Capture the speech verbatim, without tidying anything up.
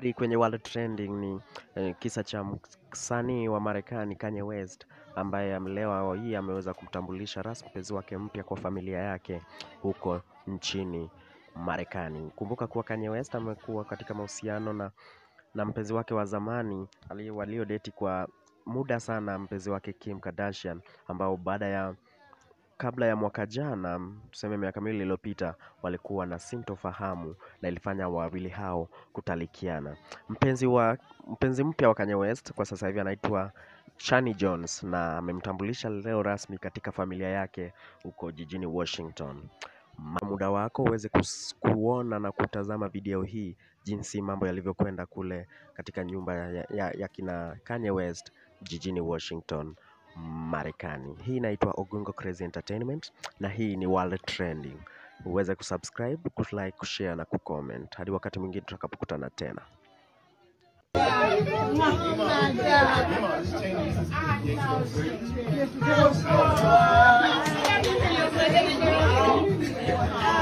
Kwenye world trending ni eh, kisa cha msanii wa Marekani Kanye West ambaye leo hii ameweza kumtambulisha rasmi mpenzi wake mpya kwa familia yake huko nchini Marekani. Kumbuka kuwa Kanye West amekuwa katika mahusiano na na mpenzi wake wa zamani waliodeti kwa muda sana, mpenzi wake Kim Kardashian, ambao baada ya kabla ya mwaka jana, tuseme miaka miwili iliyopita, walikuwa na sintofahamu na ilifanya wawili hao kutalikiana. Mpenzi wa mpenzi mpya wa Kanye West kwa sasa hivi anaitwa Shani Jones na amemtambulisha leo rasmi katika familia yake huko jijini Washington. Muda wako uweze kuona na kutazama video hii jinsi mambo yalivyokwenda kule katika nyumba ya, ya, ya kina Kanye West jijini Washington, Marekani. Hii inaitwa Ogungo Crazy Entertainment na hii ni World Trending. Uweze kusubscribe, kulike, kushare na kucomment. Hadi wakati mwingine tutakapokutana tena. Oh